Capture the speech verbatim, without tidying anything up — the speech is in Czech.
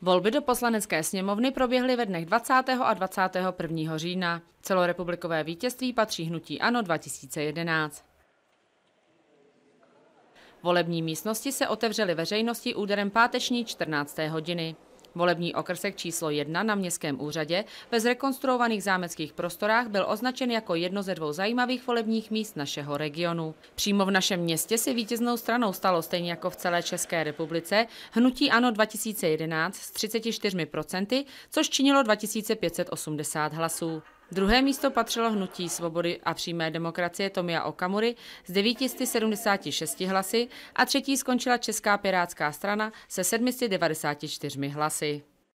Volby do Poslanecké sněmovny proběhly ve dnech dvacátého a dvacátého prvního října. Celorepublikové vítězství patří hnutí ANO dva tisíce jedenáct. Volební místnosti se otevřely veřejnosti úderem páteční čtrnácté hodiny. Volební okrsek číslo jedna na Městském úřadě ve zrekonstruovaných zámeckých prostorách byl označen jako jedno ze dvou zajímavých volebních míst našeho regionu. Přímo v našem městě si vítěznou stranou stalo stejně jako v celé České republice hnutí ANO dva tisíce jedenáct s třiceti čtyřmi procenty, což činilo dva tisíce pět set osmdesát hlasů. Druhé místo patřilo hnutí Svobody a přímé demokracie Tomia Okamury s devět set sedmdesáti šesti hlasy a třetí skončila Česká pirátská strana se sedmi set devadesáti čtyřmi hlasy.